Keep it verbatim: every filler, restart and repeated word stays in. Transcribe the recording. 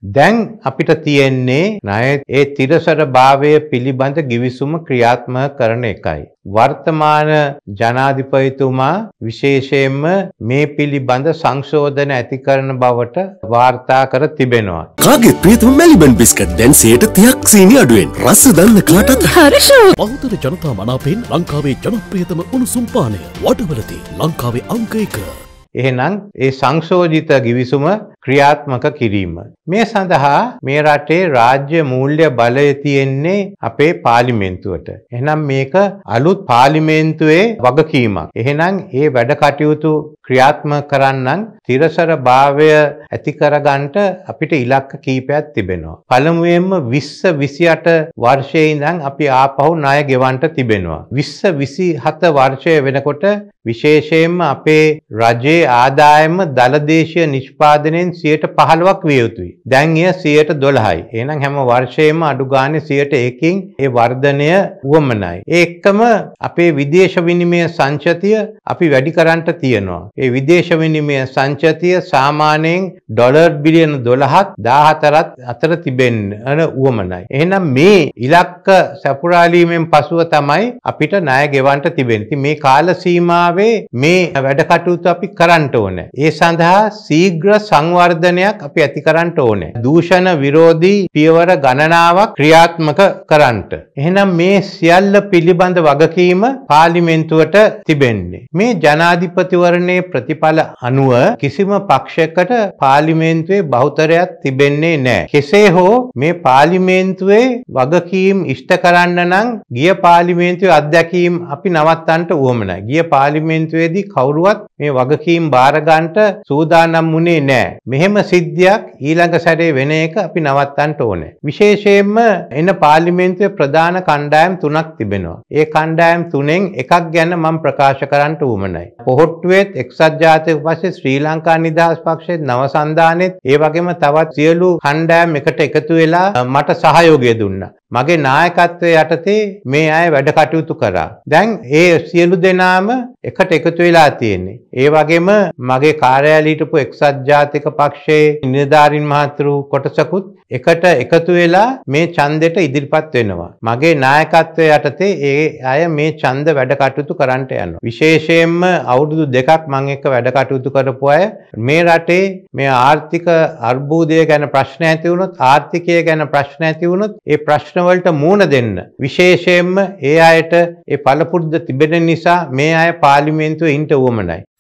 දැන් අපිට තියෙන්නේ ණය ඒ තිරසර භාවය පිළිබඳ ගිවිසුම ක්‍රියාත්මක කරන එකයි. වර්තමාන ජනාධිපතිතුමා විශේෂයෙන්ම මේ පිළිබඳ සංශෝධන ඇති කරන බවට වාර්තා කර තිබෙනවා. කාගේ ප්‍රියතම මෙලිබන් බිස්කට් දැන් සියයට තිහක් සීනි අඩුවෙන් රස දන්න කාටත් හරිෂ. බහුතර ජනතා මනාපෙන් ලංකාවේ ජනප්‍රියතම උණුසුම් පානය වඩවලදී ලංකාවේ අංක එක. එහෙනම් ඒ සංශෝධිත ගිවිසුම ක්‍රියාත්මක කිරීම. මේ සඳහා මේ රටේ රාජ්‍ය මූල්‍ය බලය තියෙන්නේ අපේ පාර්ලිමේන්තුවට. එහෙනම් මේක අලුත් පාර්ලිමේන්තුවේ වගකීමක්. එහෙනම් ඒ වැඩ කටයුතු ක්‍රියාත්මක කරන්නම් තිරසර භාවය ඇති කරගන්නට අපිට ඉලක්ක කීපයක් තිබෙනවා. පළමුවෙන්ම විස්ස විසිඅට වර්ෂයේ ඉඳන් අපි ආපහු ණය ගෙවන්න තිබෙනවා. විස්ස විසිහත වර්ෂය වෙනකොට විශේෂයෙන්ම අපේ රජයේ ආදායම දලදේශීය නිෂ්පාදනයෙන් සියයට පහළොවක් විය යුතුයි. දැන් එය සියයට දොළහයි. එහෙනම් හැම වර්ෂයෙම අඩු ගානේ සියයට එකකින් ඒ වර්ධනය වුවමනයි. ඒ එක්කම අපේ විදේශ විනිමය සංචතිය අපි වැඩි කරන්නට තියෙනවා. ඒ විදේශ විනිමය සංචතිය සාමාන්‍යයෙන් ඩොලර් බිලියන දොළහක් දාහතරක් අතර තිබෙන්න වුවමනයි. එහෙනම් මේ ඉලක්ක සපුරාලීමෙන් පසුව තමයි අපිට ණය ගෙවන්න තිබෙන්නේ. ඉතින් මේ කාල සීමාවේ මේ වැඩ කටයුතු අපි කරන්න ඕනේ. ඒ සඳහා ශීඝ්‍ර සංවර්ධනයක් අපි ඇති කරන්න ඕනේ. දූෂණ විරෝධී පියවර ගණනාවක් ක්‍රියාත්මක කරන්නට. එහෙනම් මේ සියල්ල පිළිබඳ වගකීම පාර්ලිමේන්තුවට තිබෙන්නේ. මේ ජනාධිපතිවරණයේ ප්‍රතිඵල අනුව කිසිම පක්ෂයකට පාර්ලිමේන්තුවේ බහුතරයක් තිබෙන්නේ නැහැ. කෙසේ හෝ මේ පාර්ලිමේන්තුවේ වගකීම් ඉෂ්ට කරන්න නම් ගිය පාර්ලිමේන්තුවේ අත්දැකීම් අපි නවත්තන්නට උවමනයි. ගිය පාර්ලිමේන්තුවේදී කවුරුවත් මේ වගකීම් බාර ගන්නට සූදානම් වුණේ නැහැ. මෙහෙම සිද්ධියක් ඊළඟ සැරේ වෙන එක අපි නවත්තන්න ඕනේ. විශේෂයෙන්ම එන පාර්ලිමේන්තුවේ ප්‍රධාන කණ්ඩායම් තුනක් තිබෙනවා. ඒ කණ්ඩායම් තුනෙන් එකක් ගැන මම ප්‍රකාශ කරන්න උවමනයි. පොහොට්ටුවේත් එක්සත් ජාතික පස්සේ ශ්‍රී ලංකා නිදහස් පක්ෂයේ නව සන්ධානෙත් ඒ වගේම තවත් සියලු කණ්ඩායම් එකට එකතු වෙලා මට සහයෝගය දුන්නා. මගේ නායකත්වයේ යටතේ මේ අය වැඩ කටයුතු කරා. දැන් ඒ සියලු දෙනාම එකට එකතු වෙලා තියෙන්නේ. ඒ වගේම මගේ කාර්යාලයට හිටපු එක්සත් ජාතික පක්ෂයේ නිලධාරීන් මහතුරු කොටසකුත් එකට එකතු වෙලා මේ ඡන්දෙට ඉදිරිපත් වෙනවා. මගේ නායකත්වයේ යටතේ ඒ අය මේ ඡන්ද වැඩ කටයුතු කරන්නට යනවා. විශේෂයෙන්ම අවුරුදු දෙකක් මම එක්ක වැඩ කටයුතු කරපු අය මේ රටේ මේ ආර්ථික අර්බුදය ගැන ප්‍රශ්න ඇති වුණොත් ආර්ථිකය ගැන ප්‍රශ්න ඇති වුණොත් ඒ ප්‍රශ්න වලට මුහුණ දෙන්න විශේෂයෙන්ම ඒ අයට ඒ පළපුරුද්ද තිබෙන නිසා මේ අය පාර්ලිමේන්තුවේ ඉන්න උවමනයි.